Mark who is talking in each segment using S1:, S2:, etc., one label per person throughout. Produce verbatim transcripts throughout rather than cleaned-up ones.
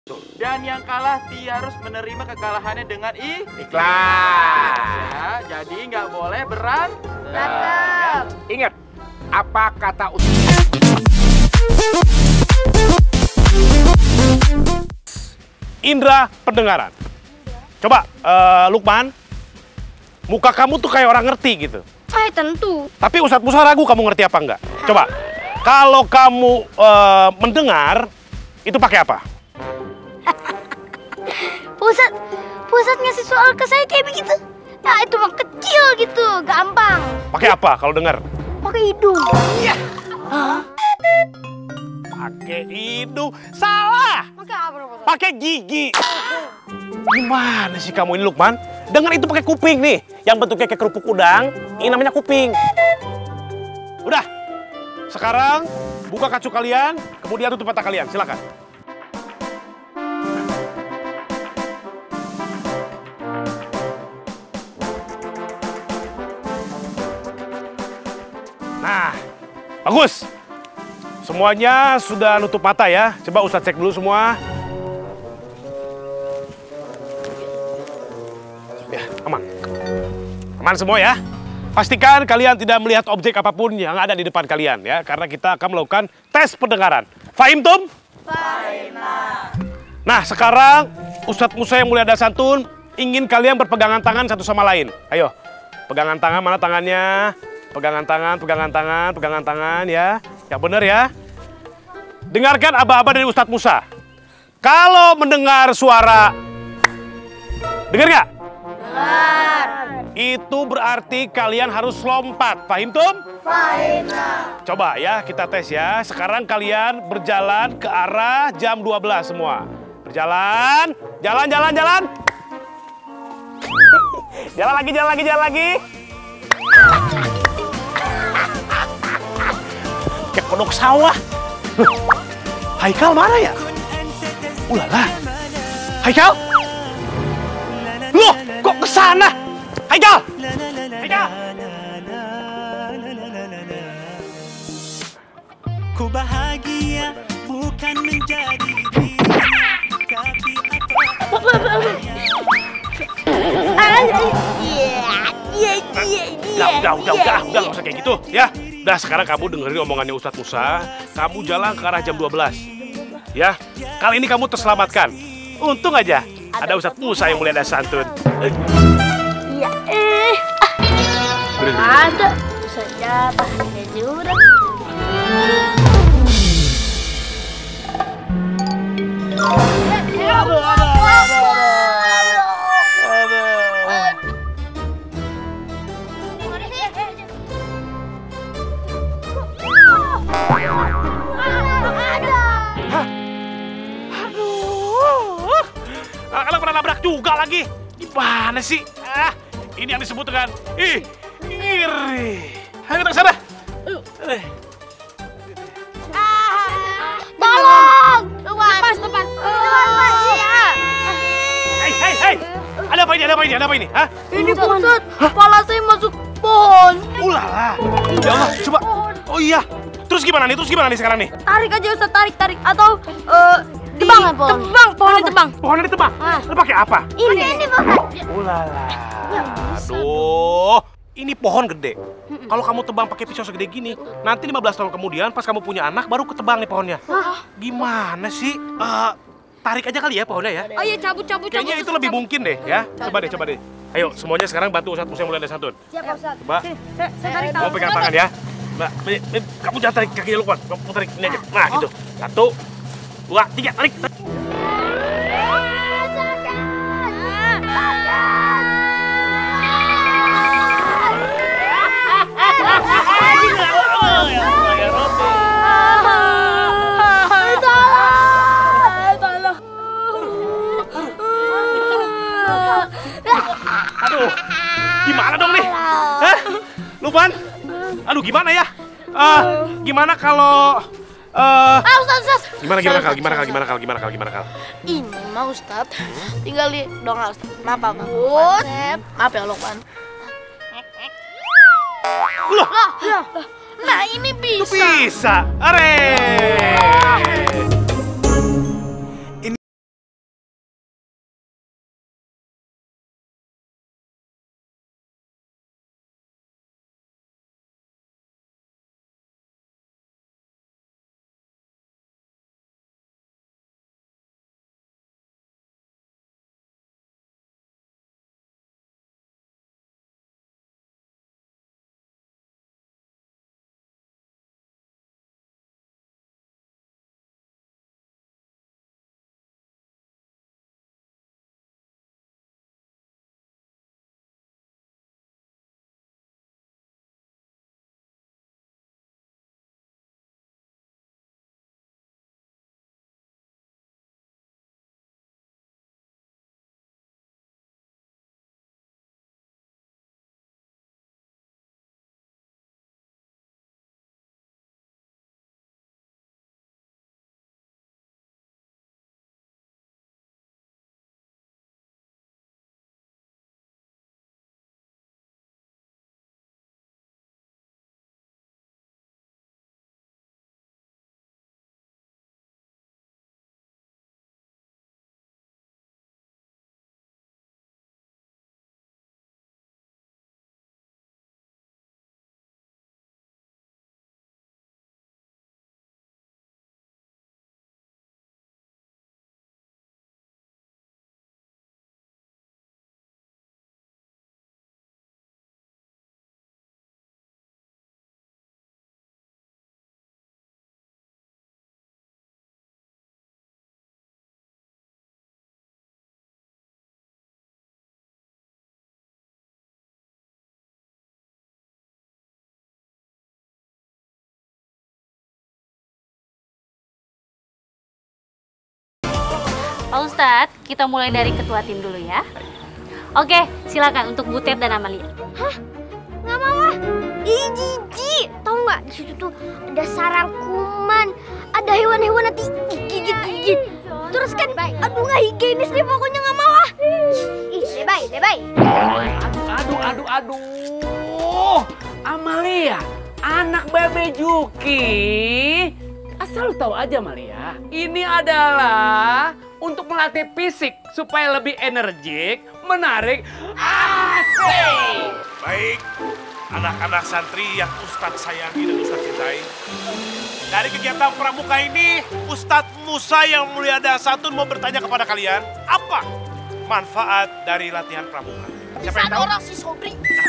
S1: Dan yang kalah dia harus menerima kekalahannya dengan i
S2: ikhlas.
S1: Ya, jadi nggak boleh berantem.
S2: Nah, ingat apa kata Ustaz?
S3: Indra pendengaran. Coba uh, Lukman, muka kamu tuh kayak orang ngerti gitu.
S4: Eh tentu.
S3: Tapi Ustadz Musa ragu kamu ngerti apa enggak. Coba, kalau kamu uh, mendengar, itu pakai apa?
S4: Pusat, pusat ngasih soal ke saya kayak begitu. Nah itu mah kecil gitu, gampang.
S3: Pakai apa kalau dengar?
S4: Pakai hidung.
S3: Iya. Pakai hidung. Salah.
S4: Pakai apa?
S3: Pakai gigi. Gimana sih kamu ini Lukman? Dengar itu pakai kuping nih. Yang bentuknya kayak kerupuk udang, ini namanya kuping. Udah. Sekarang buka kacu kalian, kemudian tutup mata kalian. Silakan. Nah, bagus. Semuanya sudah nutup mata ya. Coba Ustadz cek dulu semua. Ya, aman. Aman semua ya. Pastikan kalian tidak melihat objek apapun yang ada di depan kalian ya, karena kita akan melakukan tes pendengaran. Fahim tum?
S4: Fahim.
S3: Nah, sekarang Ustadz Musa yang mulia dan santun ingin kalian berpegangan tangan satu sama lain. Ayo. Pegangan tangan, mana tangannya? Pegangan tangan, pegangan tangan, pegangan tangan ya. Yang benar ya. Dengarkan aba-aba dari Ustadz Musa. Kalau mendengar suara, dengar nggak?
S4: Dengar.
S3: Itu berarti kalian harus lompat. Fahim tum?
S4: Fahim.
S3: Coba ya kita tes ya. Sekarang kalian berjalan ke arah jam dua belas semua. Berjalan, jalan, jalan, jalan. Jalan lagi, jalan lagi, jalan lagi. Kayak kodok sawah. Haikal mana ya? Ulala. Haikal? Loh, kok ke sana? Haikal! Haikal!
S5: Ku bahagia bukan menjadi dirinya, tapi apa?
S4: Iya, iya, iya, iya.
S3: Udah, udah, udah, udah, udah, nggak usah kayak gitu, ya. Udah, sekarang kamu dengerin omongannya Ustadz Musa. Kamu jalan ke arah jam dua belas. Ya, kali ini kamu terselamatkan. Untung aja ada Ustadz Musa yang mulia dan santun.
S4: Iya, eh. Ada. Saja pakai jurang.
S3: Kalian pernah nabrak juga lagi? Gimana sih? Ah, ini yang disebut dengan ih, ngiri. Ayo kita ke sana. Eh.
S4: Tolong! Lepas, lepas. Iya.
S3: Hei, hei, hei. Ada apa ini? Ada apa ini? Ada apa ini? Hah?
S4: Ini Ustaz, kepala saya masuk pohon.
S3: Ulala. Ya Allah, coba. Oh iya. Terus gimana nih? Terus gimana nih sekarang nih?
S4: Tarik aja Ustaz, tarik, tarik. Atau eh tebang, pohon. Tebang, pohon ditebang.
S3: Pohonnya ditebang.
S4: Ah.
S3: Lu pakai apa?
S4: Ini. Ini, Pak.
S3: Ulala. Aduh. Ini pohon gede. Kalau kamu tebang pakai pisau segede gini, nanti lima belas tahun kemudian pas kamu punya anak baru ketebang nih pohonnya. Gimana sih? Eh, tarik aja kali ya pohonnya ya.
S4: Oh iya, cabut, cabut, cabut.
S3: Kayaknya itu lebih mungkin deh ya. Coba deh, coba deh. Ayo semuanya sekarang bantu Ustadz Musa yang mulia dan santun.
S4: Siap, Ustaz.
S3: Coba.
S4: Saya, saya tarik
S3: Kamu pegang tangan ya. Mbak, kamu jangan tarik kakinya Lukman. Kamu tarik ini aja. Nah, gitu. Satu, dua, tiga, tarik. Aduh, gimana dong nih? Hah? Lukman? Aduh, gimana ya? Uh, gimana kalau uh,
S4: Ah, Ustaz, Ustaz.
S3: gimana gimana kal? Gimana kal? Gimana kal? Gimana kal? Gimana kal?
S4: Ini mah Ustaz, tinggal di doa Ustaz. Maaf, Pak. Maaf ya, Lukman.
S3: Loh,
S4: Nah, ini bisa.
S3: bisa. Are.
S6: Pak Ustadz, kita mulai dari ketua tim dulu ya. Oke, silakan untuk Butet dan Amalia.
S4: Hah? Nggak mau ah. Ih, jijik. Tahu nggak di situ tuh ada sarang kuman, ada hewan-hewan nanti gigit-gigit. Terus kan, aduh nggak higienis deh pokoknya nggak mau ah. Ih, lebay, lebay.
S2: Aduh, aduh, aduh, aduh. Amalia, anak Bebe Juki. Asal lu tahu aja Amalia, ini adalah untuk melatih fisik supaya lebih energik, menarik, asik.
S3: Baik, anak-anak santri yang Ustadz sayangi dan Ustadz cintai. Dari kegiatan pramuka ini, Ustadz Musa yang mulia Dasantun mau bertanya kepada kalian, apa manfaat dari latihan pramuka? Siapa yang tahu?
S4: Orang si Sobri.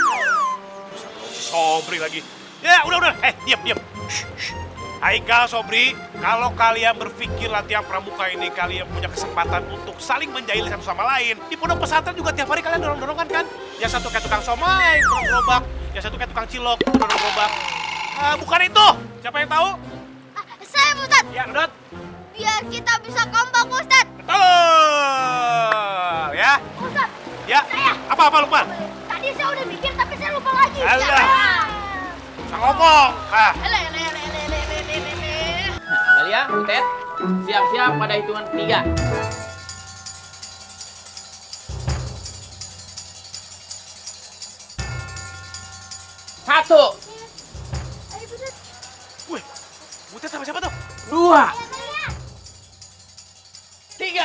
S3: Sobri lagi. Ya, udah, udah. Eh, diam, diam. Shh, shh. Haikal, Sobri, kalau kalian berpikir latihan pramuka ini kalian punya kesempatan untuk saling menjahili satu sama lain, di pondok pesantren juga tiap hari kalian dorong-dorongan kan? Yang satu kayak tukang somai, dorong gerobak, yang satu kayak tukang cilok, dorong gerobak. Uh, bukan itu. Siapa yang tahu?
S4: Ah, saya Ustaz.
S3: Ya, Dot.
S4: Biar kita bisa kompak Ustaz.
S3: Betul. Ya.
S4: Ustaz.
S3: Ya.
S4: Saya.
S3: Apa-apa, Lukman?
S4: Tadi saya udah mikir tapi saya lupa lagi.
S3: Alah. Bisa ngomong. Ah.
S4: Ele, ele, ele, ele, ele, ele, ele.
S1: Amalia, Butet, siap-siap pada hitungan tiga. Satu,
S3: Wih, Butet sama siapa tuh?
S1: dua, tiga.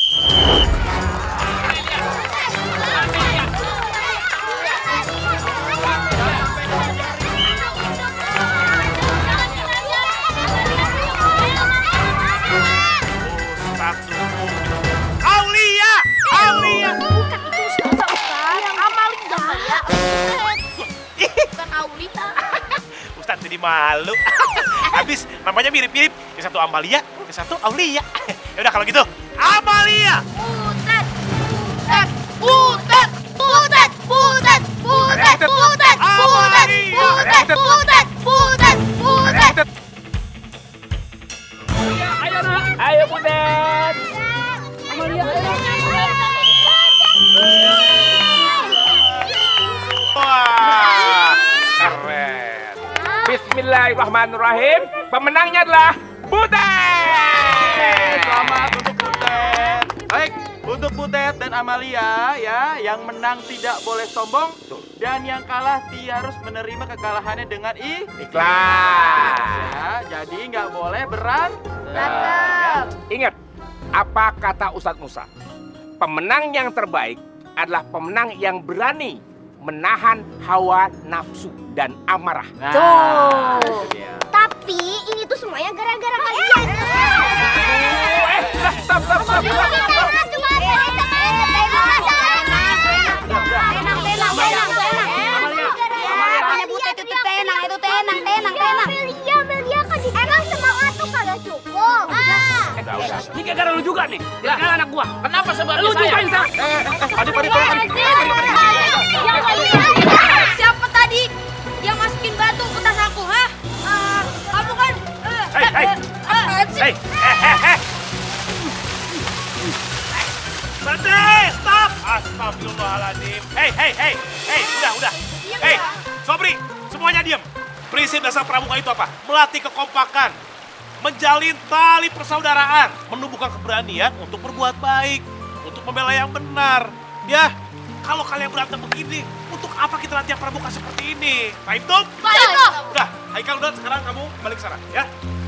S3: Aulia! Aulia!
S4: Bukan itu Ustaz, Ustaz. Amalia. Bukan Aulia.
S3: Ustaz jadi malu. Habis namanya mirip-mirip. Yang satu Amalia, yang satu Aulia. Ya udah kalau gitu, Amalia.
S4: Butet. Butet. Butet. Butet. Butet. Butet. Butet. Butet. Butet. Butet. Butet. Butet.
S2: Ayo nak, ayo Butet.
S3: Wah, keren.
S2: Bismillahirrahmanirrahim. Pemenangnya adalah Butet.
S1: Selamat untuk Butet. Baik, untuk Butet dan Amalia ya, yang menang tidak boleh sombong dan yang kalah dia harus menerima kekalahannya dengan i
S2: Ikhlas.
S1: ya, jadi nggak boleh berantem.
S2: Ingat, apa kata Ustadz Musa? Pemenang yang terbaik adalah pemenang yang berani menahan hawa nafsu dan amarah.
S1: Nah, itu dia.
S4: Tapi ini tuh semuanya gara-gara kalian.
S2: Eh, stop, stop, stop, stop. Udah, udah. Ini gara-gara lu juga nih. Gara-gara anak gua.
S1: Kenapa sebabnya
S2: Lu juga
S1: saya?
S2: yang salah.
S3: Eh, eh, eh, Padi, Padi, tolong, Padi.
S4: Siapa tadi yang masukin batu ke tas aku, ha? Kamu kan?
S3: Hei, hei. Hei, eh, eh, eh. Berhenti, stop. Astagfirullahaladzim. Hei, hei, hei. Hei, udah, udah. Hei, Sobri, semuanya diam. Prinsip dasar pramuka itu apa? Melatih kekompakan, menjalin tali persaudaraan, menumbuhkan keberanian untuk berbuat baik, untuk membela yang benar. Ya, kalau kalian berantem begini, untuk apa kita latihan pramuka seperti ini? Paham tuh?
S4: Baik,
S3: Udah, Haikal udah, sekarang kamu balik ke sana, ya.